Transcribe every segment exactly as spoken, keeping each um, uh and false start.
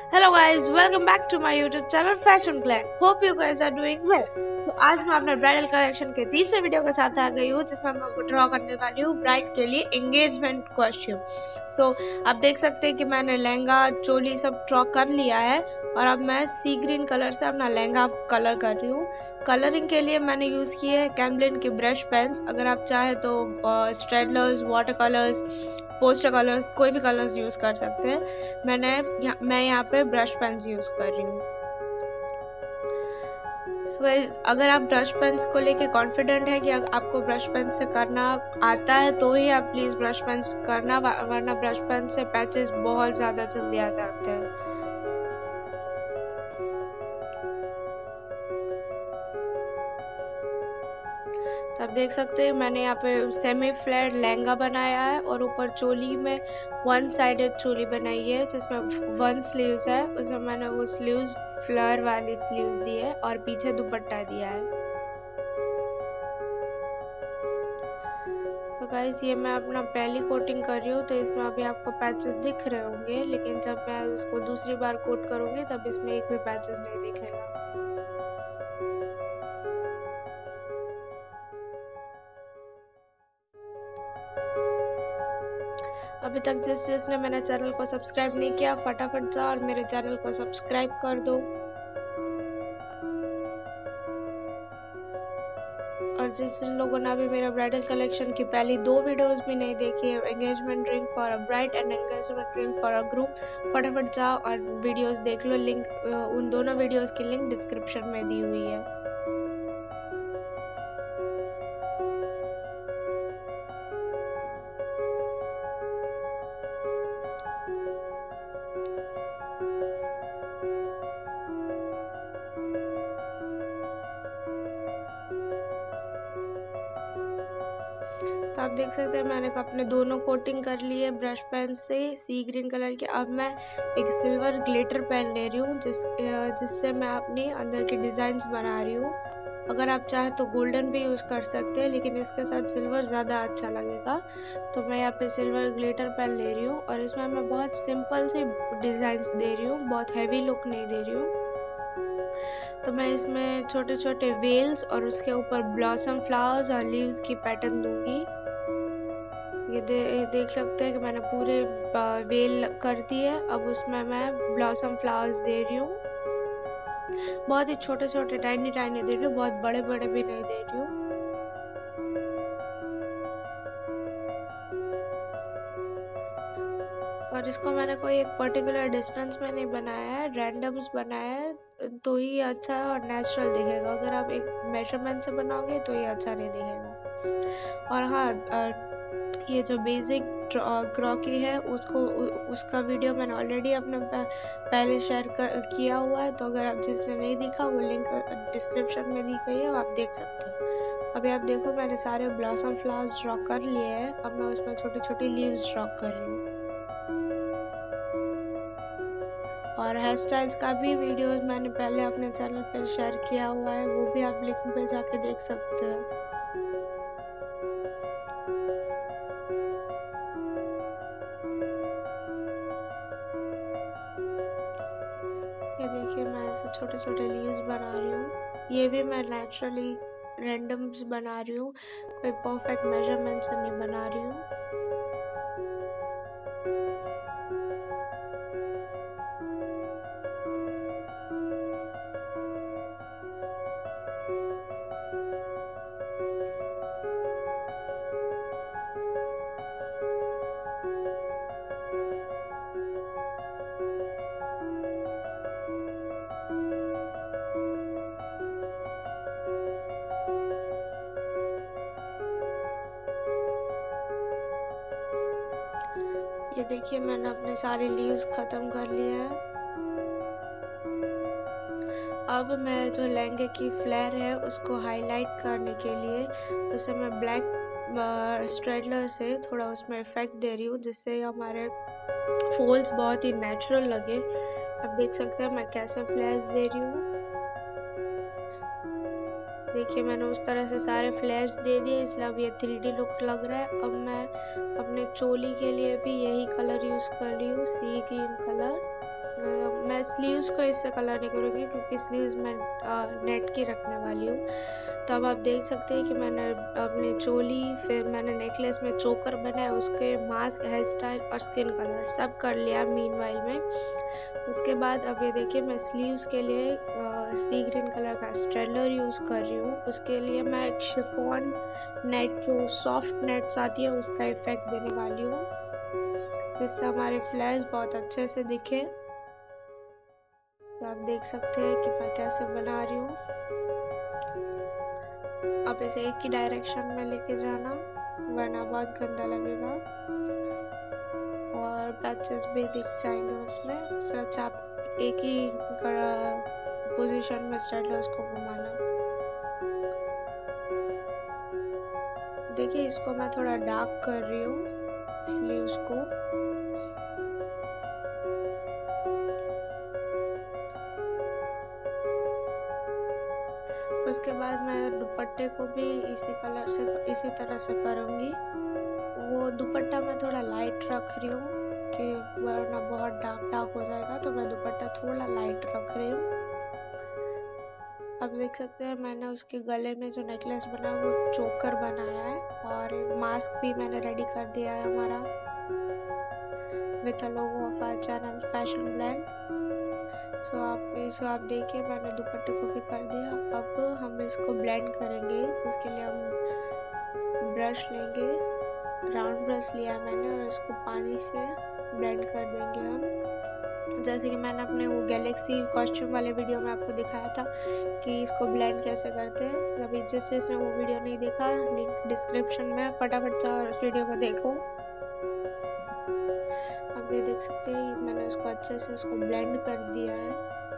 Hello guys, welcome back to my YouTube channel Fashion Plan. Hope you guys are doing well. तो आज मैं अपने bridal collection के तीसरे वीडियो के साथ आ गई हूँ जिसमें मैं आपको ड्रॉ करने वाली हूँ ब्राइड के लिए एंगेजमेंट कॉस्ट्यूम। सो आप देख सकते हैं कि मैंने लहंगा चोली सब ड्रॉ कर लिया है और अब मैं सी ग्रीन कलर से अपना लहंगा कलर कर रही हूँ। कलरिंग के लिए मैंने यूज़ किए हैं कैमलिन के ब्रश पेन्स। अगर आप चाहे तो Staedtlers, water colours, poster colours, कोई भी कलर्स यूज़ कर सकते हैं। मैंने यहाँ मैं यहाँ पे ब्रश पेन्स यूज़ कर रही हूँ। so, अगर आप ब्रश पेन्स को लेके कॉन्फिडेंट है कि आपको ब्रश पेन से करना आता है तो ही आप प्लीज़ ब्रश पेन्स करना, वरना ब्रश पेन से पैचेस बहुत ज़्यादा जल्दी आ जाते हैं। तो आप देख सकते हैं मैंने यहाँ पे सेमी फ्लैट लहंगा बनाया है और ऊपर चोली में वन साइडेड चोली बनाई है जिसमें वन स्लीव्स है। उसमें मैंने वो स्लीव्स फ्लावर वाली स्लीव्स दी है और पीछे दुपट्टा दिया है। तो गाइस ये मैं अपना पहली कोटिंग कर रही हूँ तो इसमें अभी आपको पैचेस दिख रहे होंगे, लेकिन जब मैं उसको दूसरी बार कोट करूँगी तब इसमें एक भी पैचेस नहीं दिखेगा। अभी तक जिस जिसने मेरे चैनल को सब्सक्राइब नहीं किया फटाफट जाओ और मेरे चैनल को सब्सक्राइब कर दो। और जिस जिन लोगों ने अभी मेरा ब्राइडल कलेक्शन की पहली दो वीडियोस भी नहीं देखी है, engagement ring for a bride and engagement ring for a groom, फटाफट जाओ और वीडियोस देख लो। लिंक उन दोनों वीडियोस की लिंक डिस्क्रिप्शन में दी हुई है। तो आप देख सकते हैं मैंने अपने दोनों कोटिंग कर ली है ब्रश पेन से सी ग्रीन कलर के। अब मैं एक सिल्वर ग्लिटर पेन ले रही हूँ जिस जिससे मैं अपनी अंदर की डिज़ाइंस बना रही हूँ। अगर आप चाहे तो गोल्डन भी यूज़ कर सकते हैं, लेकिन इसके साथ सिल्वर ज़्यादा अच्छा लगेगा। तो मैं यहाँ पे सिल्वर ग्लिटर पेन ले रही हूँ और इसमें मैं बहुत सिंपल से डिज़ाइंस दे रही हूँ, बहुत हैवी लुक नहीं दे रही हूँ। तो मैं इसमें छोटे छोटे वेल्स और उसके ऊपर ब्लॉसम फ्लावर्स और लीव्स की पैटर्न दूंगी। ये दे, देख सकते हैं कि मैंने पूरे वेल कर दी है। अब उसमें मैं ब्लॉसम फ्लावर्स दे रही हूँ, बहुत ही छोटे छोटे टाइनी टाइनी दे रही हूँ, बहुत बड़े बड़े भी नहीं दे रही हूँ। और इसको मैंने कोई एक पर्टिकुलर डिस्टेंस में नहीं बनाया है, रैंडम्स बनाया है तो ही अच्छा और नेचुरल दिखेगा। अगर आप एक मेजरमेंट से बनाओगे तो ये अच्छा नहीं दिखेगा। और हाँ, ये जो बेसिक क्रॉकी है उसको उसका वीडियो मैंने ऑलरेडी अपने पहले शेयर कर किया हुआ है, तो अगर आप जिसने नहीं देखा वो लिंक डिस्क्रिप्शन में दी गई है, आप देख सकते हो। अभी आप देखो मैंने सारे ब्लॉसम फ्लावर्स ड्रॉ कर लिए हैं। अब मैं उसमें छोटी छोटी लीव्स ड्रॉ कर रही हूँ। और हेयर स्टाइल्स का भी वीडियो मैंने पहले अपने चैनल पर शेयर किया हुआ है, वो भी आप लिंक पे जाके देख सकते हैं। ये देखिए मैं ऐसे छोटे छोटे लीव्स बना रही हूँ। ये भी मैं नेचुरली रैंडम्स बना रही हूँ, कोई परफेक्ट मेजरमेंट से नहीं बना रही हूँ। ये देखिए मैंने अपने सारे लीव्स ख़त्म कर लिए हैं। अब मैं जो लहंगे की फ्लेयर है उसको हाईलाइट करने के लिए उसे मैं ब्लैक स्ट्रेडलर से थोड़ा उसमें इफेक्ट दे रही हूँ जिससे हमारे फोल्ड्स बहुत ही नेचुरल लगे। आप देख सकते हैं मैं कैसे फ्लेयर्स दे रही हूँ। देखिए मैंने उस तरह से सारे फ्लेयर्स दे दिए, इसलिए अब ये थ्री डी लुक लग रहा है। अब मैं अपने चोली के लिए भी यही कलर यूज़ कर रही हूँ, सी ग्रीन कलर। मैं मैं स्लीव्स को इससे कलर नहीं करूँगी क्योंकि स्लीव्स मैं नेट की रखने वाली हूँ। तो अब आप देख सकते हैं कि मैंने अपनी चोली, फिर मैंने नेकलेस में चोकर बनाया, उसके मास्क, हेयर स्टाइल और स्किन कलर सब कर लिया मीनवाइल में। उसके बाद अब ये देखिए मैं स्लीव्स के लिए सी ग्रीन कलर का स्ट्रेलर यूज़ कर रही हूँ। उसके लिए मैं एक शिफॉन नेट, जो सॉफ्ट नेट्स आती है, उसका इफेक्ट देने वाली हूँ जिससे हमारे फ्लैश बहुत अच्छे से दिखे। तो आप देख सकते हैं कि मैं कैसे बना रही हूँ। आप इसे एक ही डायरेक्शन में लेके जाना वरना बहुत गंदा लगेगा और पैचेस भी दिख जाएंगे उसमें। सच आप एक ही पोजीशन में स्टाइलर्स को घुमाना। देखिए इसको मैं थोड़ा डार्क कर रही हूँ स्लीव्स को। उसके बाद मैं दुपट्टे को भी इसी कलर से, इसी तरह से करूँगी। वो दुपट्टा मैं थोड़ा लाइट रख रही हूँ कि वरना बहुत डार्क डार्क हो जाएगा, तो मैं दुपट्टा थोड़ा लाइट रख रही हूँ। अब देख सकते हैं मैंने उसके गले में जो नेकलेस बना है वो चोकर बनाया है और एक मास्क भी मैंने रेडी कर दिया है हमारा with a logo of our channel fashion blend. So आप इसको आप देखिए मैंने दुपट्टे को भी कर दिया। अब हम इसको ब्लेंड करेंगे, जिसके लिए हम ब्रश लेंगे, राउंड ब्रश लिया मैंने और इसको पानी से ब्लेंड कर देंगे हम। जैसे कि मैंने अपने वो गैलेक्सी कॉस्ट्यूम वाले वीडियो में आपको दिखाया था कि इसको ब्लेंड कैसे करते हैं। अभी जिस जिसने वो वीडियो नहीं देखा, लिंक डिस्क्रिप्शन में, फटाफट जाओ और वीडियो को देखो। अब ये देख सकते हैं मैंने उसको अच्छे से उसको ब्लेंड कर दिया है।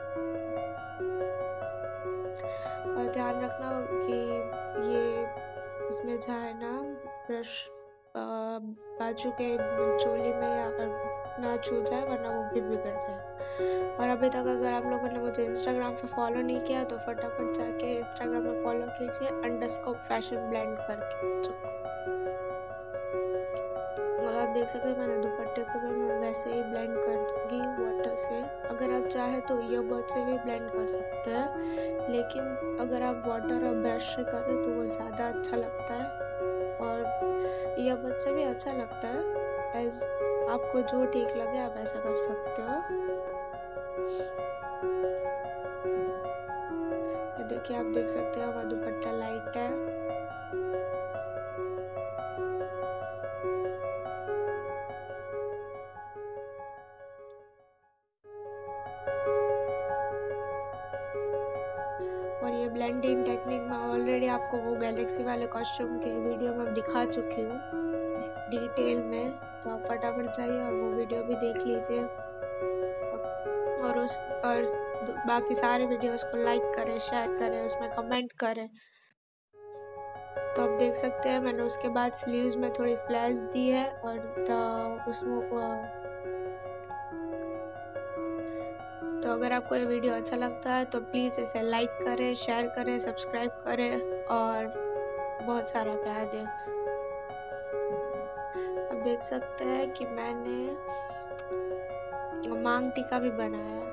और ध्यान रखना कि ये इसमें जाए ना ब्रश बाजू के चोली में या ना छू जाए वरना वो भी बिगड़ जाए। और अभी तक अगर आप लोगों ने मुझे इंस्टाग्राम पे फॉलो नहीं किया तो फटाफट जाके इंस्टाग्राम में फॉलो कीजिए अंडरस्कोर फैशन ब्लेंड करके। और आप देख सकते हैं मैंने दुपट्टे को भी मैं वैसे ही ब्लेंड कर दूँगी वाटर से। अगर आप चाहे तो ईयरबड से भी ब्लेंड कर सकते हैं, लेकिन अगर आप वाटर और ब्रश से करें तो वो ज़्यादा अच्छा लगता है और ईयरबड से भी अच्छा लगता है। एज आपको जो ठीक लगे आप ऐसा कर सकते हो। ये देखिए आप देख सकते हो हमारा दुपट्टा लाइट है। और ये ब्लेंडिंग टेक्निक मैं ऑलरेडी आपको वो गैलेक्सी वाले कॉस्ट्यूम के वीडियो में दिखा चुकी हूँ डिटेल में, तो आप फटाफट जाइए और वो वीडियो भी देख लीजिए और उस और बाकी सारे वीडियोस को लाइक करें, शेयर करें, उसमें कमेंट करें। तो आप देख सकते हैं मैंने उसके बाद स्लीव्स में थोड़ी फ्लैश दी है और उसमें तो अगर आपको ये वीडियो अच्छा लगता है तो प्लीज़ इसे लाइक करें, शेयर करें, सब्सक्राइब करें और बहुत सारा प्यार दें। अब देख सकते हैं कि मैंने मांग टीका भी बनाया।